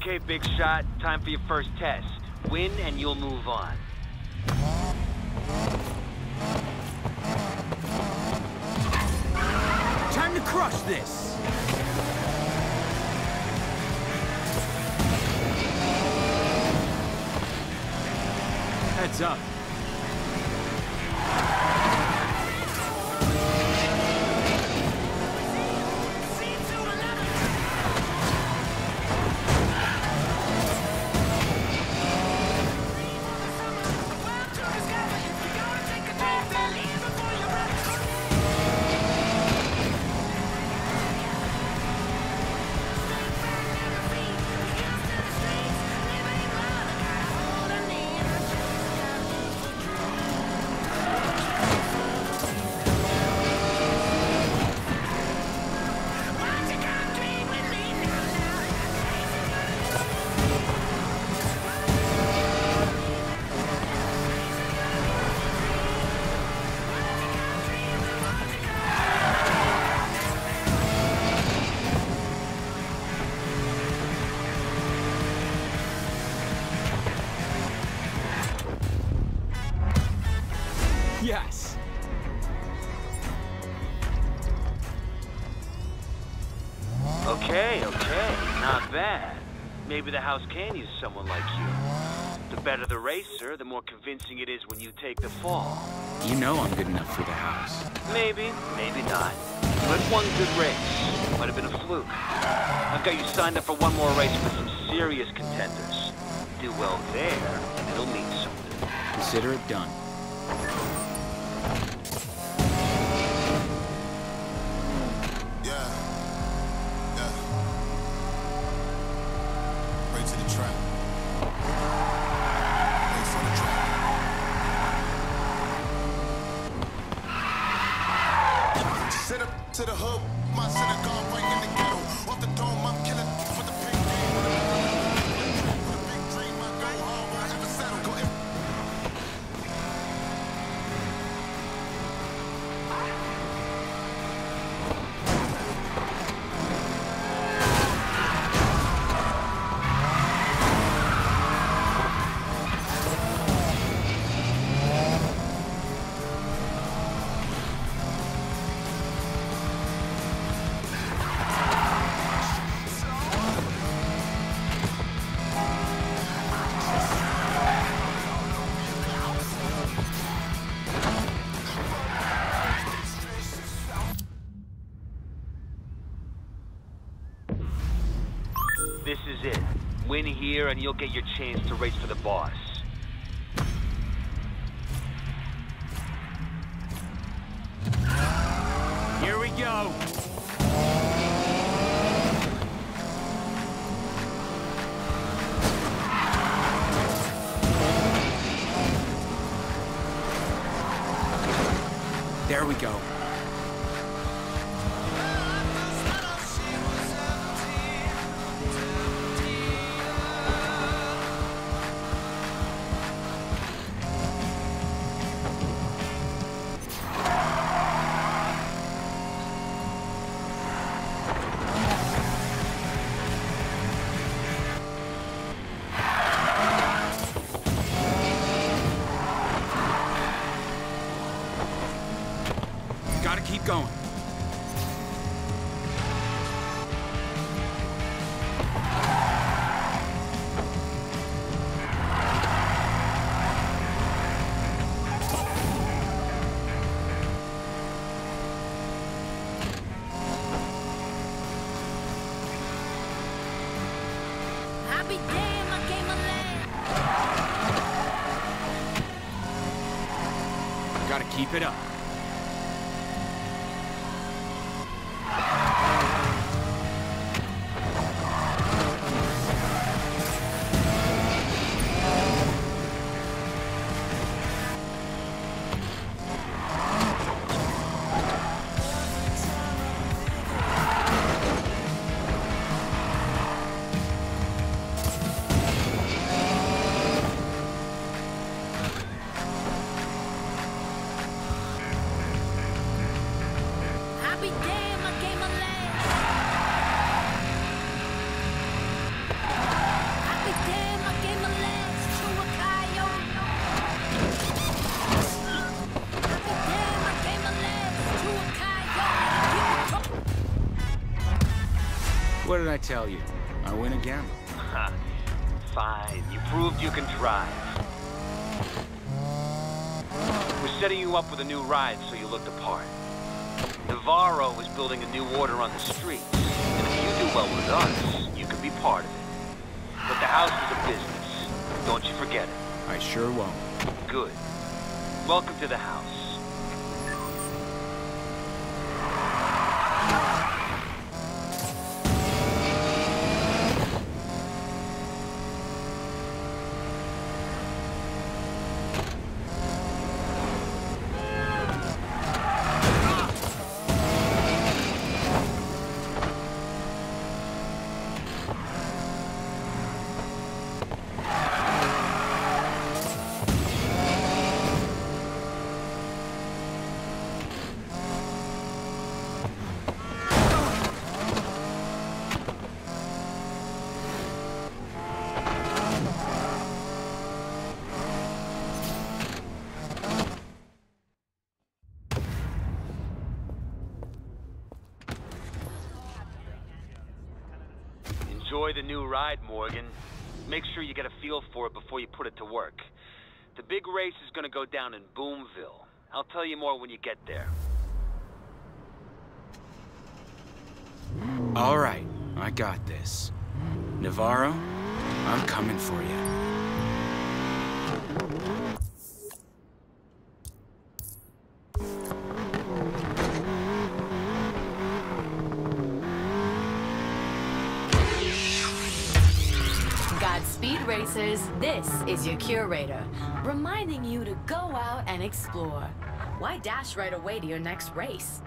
Okay, big shot. Time for your first test. Win and you'll move on. Time to crush this! Heads up. Yes! Okay, not bad. Maybe the house can use someone like you. The better the racer, the more convincing it is when you take the fall. You know I'm good enough for the house. Maybe, maybe not. But one good race. Might have been a fluke. I've got you signed up for one more race with some serious contenders. Do well there, and it'll mean something. Consider it done. To the hood, my synagogue right in the ghetto. Off the dome, I'm killing with the big game. With a big dream, I go hard, will I ever settle? Go in. This is it. Win here and you'll get your chance to race for the boss. Here we go! There we go. Gotta keep going. Happy damn, I came alive. Gotta keep it up. What did I tell you? I win again. Fine, you proved you can drive. We're setting you up with a new ride so you look the part. Navarro is building a new order on the streets, and if you do well with us, you can be part of it. But the house is a business. Don't you forget it. I sure won't. Good. Welcome to the house. Enjoy the new ride, Morgan. Make sure you get a feel for it before you put it to work. The big race is gonna go down in Boomville. I'll tell you more when you get there. All right, I got this. Navarro, I'm coming for you. Godspeed, racers. This is your curator, reminding you to go out and explore. Why dash right away to your next race?